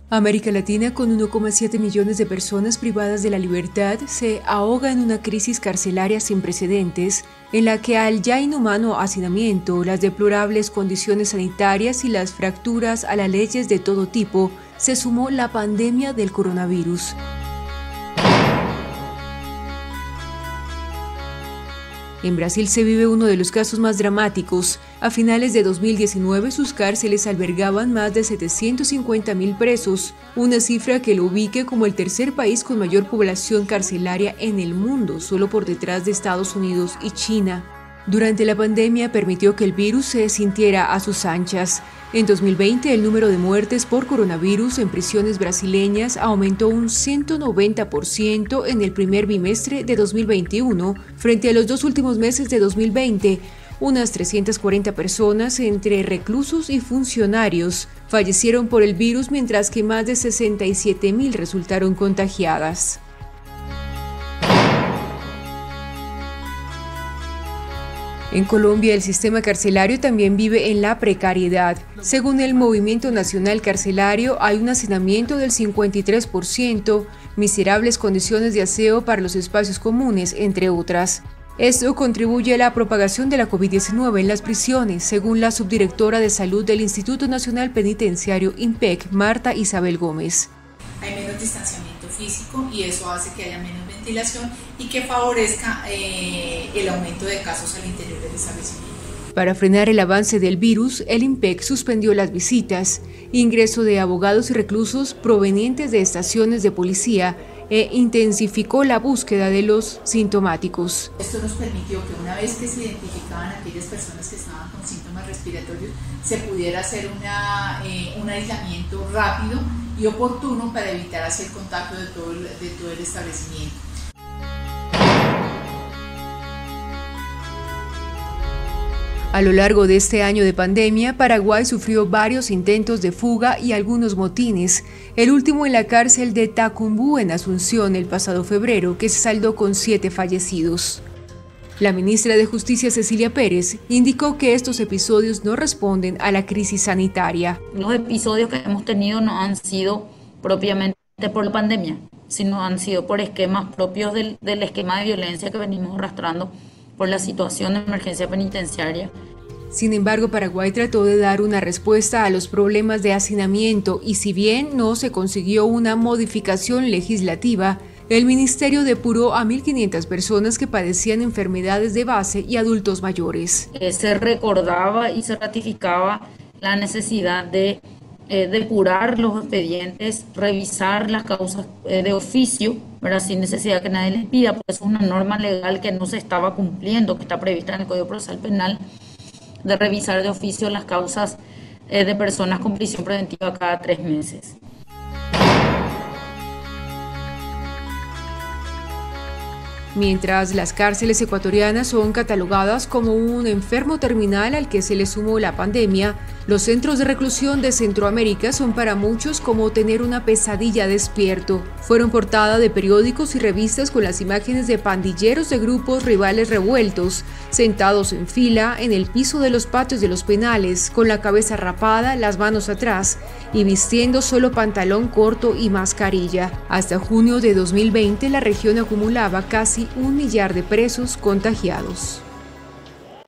América Latina, con 1,7 millones de personas privadas de la libertad, se ahoga en una crisis carcelaria sin precedentes, en la que al ya inhumano hacinamiento, las deplorables condiciones sanitarias y las fracturas a las leyes de todo tipo, se sumó la pandemia del coronavirus. En Brasil se vive uno de los casos más dramáticos. A finales de 2019, sus cárceles albergaban más de 750.000 presos, una cifra que lo ubique como el tercer país con mayor población carcelaria en el mundo, solo por detrás de Estados Unidos y China. Durante la pandemia permitió que el virus se sintiera a sus anchas. En 2020, el número de muertes por coronavirus en prisiones brasileñas aumentó un 190% en el primer bimestre de 2021 frente a los dos últimos meses de 2020. Unas 340 personas, entre reclusos y funcionarios, fallecieron por el virus, mientras que más de 67.000 resultaron contagiadas. En Colombia, el sistema carcelario también vive en la precariedad. Según el Movimiento Nacional Carcelario, hay un hacinamiento del 53%, miserables condiciones de aseo para los espacios comunes, entre otras. Esto contribuye a la propagación de la COVID-19 en las prisiones, según la subdirectora de Salud del Instituto Nacional Penitenciario INPEC, Marta Isabel Gómez. Hay menos distanciamiento físico y eso hace que haya menos ventilación y que favorezca el aumento de casos al interior del establecimiento. Para frenar el avance del virus, el INPEC suspendió las visitas, ingreso de abogados y reclusos provenientes de estaciones de policía e intensificó la búsqueda de los sintomáticos. Esto nos permitió que una vez que se identificaban aquellas personas que estaban con síntomas respiratorios, se pudiera hacer un aislamiento rápido y oportuno para evitar así el contagio de todo el establecimiento. A lo largo de este año de pandemia, Paraguay sufrió varios intentos de fuga y algunos motines, el último en la cárcel de Tacumbú en Asunción el pasado febrero, que se saldó con 7 fallecidos. La ministra de Justicia, Cecilia Pérez, indicó que estos episodios no responden a la crisis sanitaria. Los episodios que hemos tenido no han sido propiamente por la pandemia, sino han sido por esquemas propios del esquema de violencia que venimos arrastrando por la situación de emergencia penitenciaria. Sin embargo, Paraguay trató de dar una respuesta a los problemas de hacinamiento y si bien no se consiguió una modificación legislativa, el ministerio depuró a 1.500 personas que padecían enfermedades de base y adultos mayores. Se recordaba y se ratificaba la necesidad de depurar los expedientes, revisar las causas de oficio, pero sin necesidad que nadie les pida, porque es una norma legal que no se estaba cumpliendo, que está prevista en el Código Procesal Penal, de revisar de oficio las causas de personas con prisión preventiva cada 3 meses. Mientras las cárceles ecuatorianas son catalogadas como un enfermo terminal al que se le sumó la pandemia, los centros de reclusión de Centroamérica son para muchos como tener una pesadilla despierto. Fueron portada de periódicos y revistas con las imágenes de pandilleros de grupos rivales revueltos, sentados en fila en el piso de los patios de los penales, con la cabeza rapada, las manos atrás y vistiendo solo pantalón corto y mascarilla. Hasta junio de 2020, la región acumulaba casi 1 millar de presos contagiados.